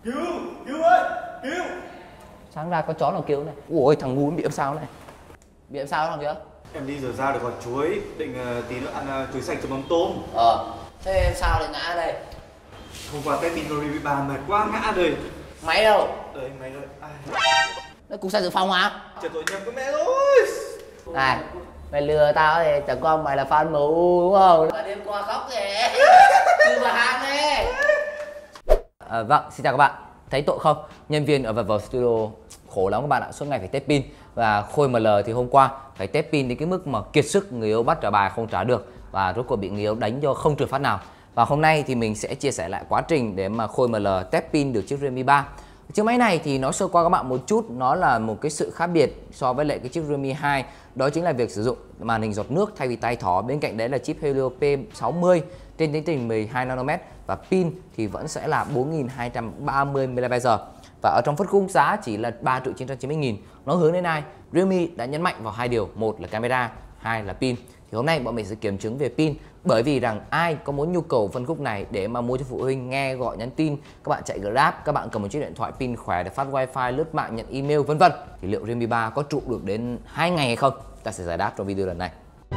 Cứu, cứu ơi, cứu. Sáng ra có chó nào kêu này. Ui thằng ngu bị làm sao này. Bị làm sao thằng kia? Em đi rửa ra được quả chuối, định tí nữa ăn chuối sạch cho mắm tôm. Thế sao lại ngã đây? Hôm qua test pin Remy 3 mệt quá ngã rồi. Máy đâu? Đây máy đây. Nó cục xe dự phòng à? Trời tội nhập với mẹ rồi. Này, mày lừa tao thì chẳng qua mày là fan MU đúng không? Mà đêm qua khóc kìa. Cứ vào hàng đi. Vâng, xin chào các bạn. Thấy tội không? Nhân viên ở Vivo Studio khổ lắm các bạn ạ, suốt ngày phải test pin. Và Khôi ML thì hôm qua phải test pin đến cái mức mà kiệt sức, người yêu bắt trả bài không trả được. Và rốt cuộc bị người yêu đánh cho không trượt phát nào. Và hôm nay thì mình sẽ chia sẻ lại quá trình để mà Khôi ML test pin được chiếc Realme 3. Chiếc máy này thì nó sơ qua các bạn một chút, nó là một cái sự khác biệt so với lại cái chiếc Realme 2. Đó chính là việc sử dụng màn hình giọt nước thay vì tay thỏ. Bên cạnh đấy là chip Helio P60 trên tiến trình 12 nanomet và pin thì vẫn sẽ là 4230 mAh. Và ở trong phân khúc giá chỉ là 3.990.000. Nó hướng đến ai? Realme đã nhấn mạnh vào hai điều, một là camera, hai là pin. Thì hôm nay bọn mình sẽ kiểm chứng về pin, bởi vì rằng ai có muốn nhu cầu phân khúc này để mà mua cho phụ huynh, nghe gọi nhắn tin, các bạn chạy Grab, các bạn cầm một chiếc điện thoại pin khỏe để phát wifi, lướt mạng, nhận email vân vân, thì liệu Realme 3 có trụ được đến 2 ngày hay không? Ta sẽ giải đáp trong video lần này.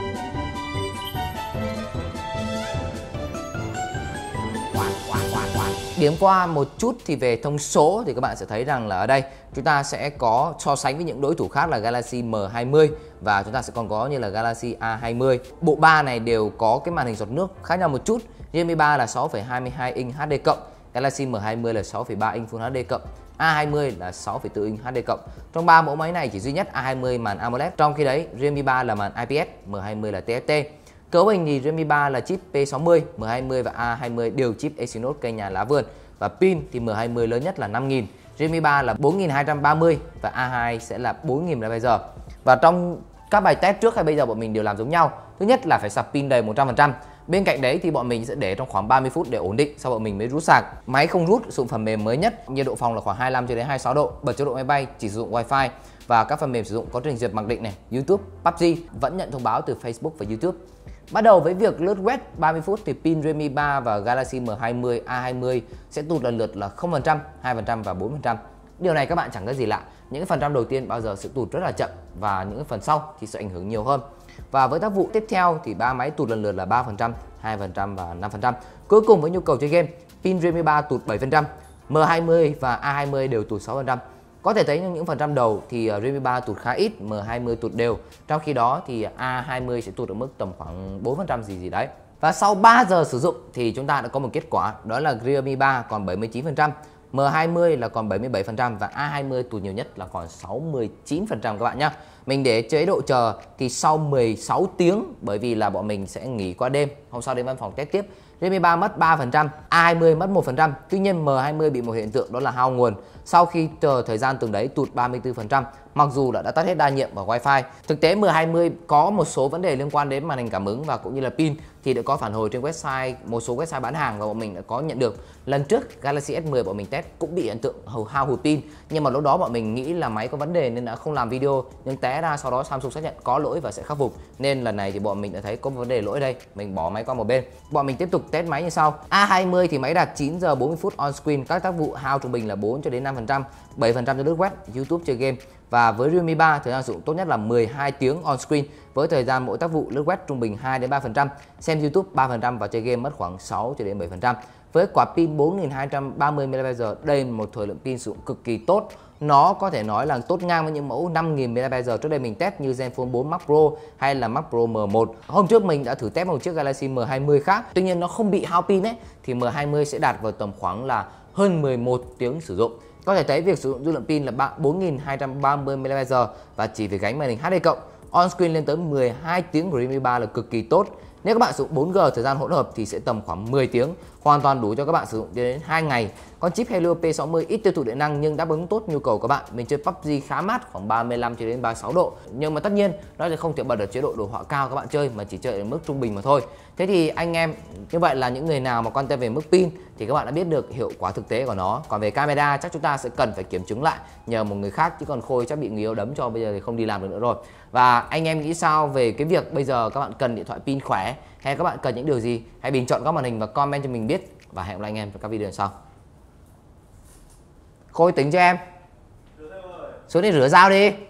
Điểm qua một chút thì về thông số thì các bạn sẽ thấy rằng là ở đây chúng ta sẽ có so sánh với những đối thủ khác là Galaxy M20 và chúng ta sẽ còn có như là Galaxy A20. Bộ ba này đều có cái màn hình giọt nước khác nhau một chút. Realme 3 là 6,22 inch HD+, Galaxy M20 là 6,3 inch Full HD+, A20 là 6,4 inch HD+. Trong ba mẫu máy này chỉ duy nhất A20 màn AMOLED, trong khi đấy Realme 3 là màn IPS, M20 là TFT. Cấu hình thì Realme 3 là chip P60, M20 và A20 đều chip Exynos cây nhà lá vườn. Và pin thì M20 lớn nhất là 5000, Realme 3 là 4230 và A2 sẽ là 4000 mAh. Và trong các bài test trước hay bây giờ bọn mình đều làm giống nhau. Thứ nhất là phải sạc pin đầy 100%. Bên cạnh đấy thì bọn mình sẽ để trong khoảng 30 phút để ổn định, sau bọn mình mới rút sạc. Máy không rút, sử dụng phần mềm mới nhất, nhiệt độ phòng là khoảng 25 cho đến 26 độ, bật chế độ máy bay, chỉ sử dụng wifi và các phần mềm sử dụng có trình duyệt mặc định này, YouTube, PUBG vẫn nhận thông báo từ Facebook và YouTube. Bắt đầu với việc lướt web 30 phút thì pin Realme 3 và Galaxy M20, A20 sẽ tụt lần lượt là 0%, 2% và 4%. Điều này các bạn chẳng có gì lạ. Những cái phần trăm đầu tiên bao giờ sẽ tụt rất là chậm và những cái phần sau thì sẽ ảnh hưởng nhiều hơn. Và với tác vụ tiếp theo thì ba máy tụt lần lượt là 3%, 2% và 5%. Cuối cùng với nhu cầu chơi game, pin Realme 3 tụt 7%, M20 và A20 đều tụt 6%. Có thể thấy những phần trăm đầu thì Realme 3 tụt khá ít, M20 tụt đều. Trong khi đó thì A20 sẽ tụt ở mức tầm khoảng 4% gì đấy. Và sau 3 giờ sử dụng thì chúng ta đã có một kết quả, đó là Realme 3 còn 79%, M20 là còn 77% và A20 tụt nhiều nhất là còn 69% các bạn nhé. Mình để chế độ chờ thì sau 16 tiếng, bởi vì là bọn mình sẽ nghỉ qua đêm, hôm sau đến văn phòng test tiếp. Realme 3 mất 3%, A20 mất 1%. Tuy nhiên M20 bị một hiện tượng đó là hao nguồn. Sau khi chờ thời gian từng đấy tụt 34%, mặc dù đã tắt hết đa nhiệm và wifi. Thực tế M20 có một số vấn đề liên quan đến màn hình cảm ứng và cũng như là pin thì đã có phản hồi trên website, một số website bán hàng và bọn mình đã có nhận được. Lần trước Galaxy S10 bọn mình test cũng bị hiện tượng hao hụt pin, nhưng mà lúc đó bọn mình nghĩ là máy có vấn đề nên đã không làm video, nhưng té ra sau đó Samsung xác nhận có lỗi và sẽ khắc phục. Nên lần này thì bọn mình đã thấy có một vấn đề lỗi đây, mình bỏ máy qua một bên. Bọn mình tiếp tục test máy như sau. A20 thì máy đạt 9 giờ 40 phút on screen, các tác vụ hao trung bình là 4 cho đến 5%, 7% cho lướt web, YouTube, chơi game. Và với Realme 3 thời gian sử dụng tốt nhất là 12 tiếng on screen với thời gian mỗi tác vụ lướt web trung bình 2 đến 3%, xem YouTube 3% và chơi game mất khoảng 6 cho đến 7%. Với quả pin 4230 mAh, đây là một thời lượng pin sử dụng cực kỳ tốt. Nó có thể nói là tốt ngang với những mẫu 5000 mAh trước đây mình test như Zenfone 4 Max Pro hay là Max Pro M1. Hôm trước mình đã thử test một chiếc Galaxy M20 khác, tuy nhiên nó không bị hao pin ấy, thì M20 sẽ đạt vào tầm khoảng là hơn 11 tiếng sử dụng. Có thể thấy việc sử dụng dư lượng pin là 4230 mAh và chỉ phải gánh màn hình HD+, on screen lên tới 12 tiếng của Realme 3 là cực kỳ tốt. Nếu các bạn sử dụng 4G thời gian hỗn hợp thì sẽ tầm khoảng 10 tiếng, hoàn toàn đủ cho các bạn sử dụng đến 2 ngày. Con chip Helio P60 ít tiêu thụ điện năng nhưng đáp ứng tốt nhu cầu của các bạn. Mình chơi PUBG khá mát, khoảng 35 cho đến 36 độ. Nhưng mà tất nhiên nó sẽ không thể bật được chế độ đồ họa cao các bạn chơi mà chỉ chơi ở mức trung bình mà thôi. Thế thì anh em, như vậy là những người nào mà quan tâm về mức pin thì các bạn đã biết được hiệu quả thực tế của nó. Còn về camera chắc chúng ta sẽ cần phải kiểm chứng lại nhờ một người khác, chứ còn Khôi chắc bị người yêu đấm cho bây giờ thì không đi làm được nữa rồi. Và anh em nghĩ sao về cái việc bây giờ các bạn cần điện thoại pin khỏe hay các bạn cần những điều gì? Hãy bình chọn góc màn hình và comment cho mình biết. Và hẹn gặp lại anh em trong các video sau. Khôi tính cho em. Xuống đi rửa dao đi.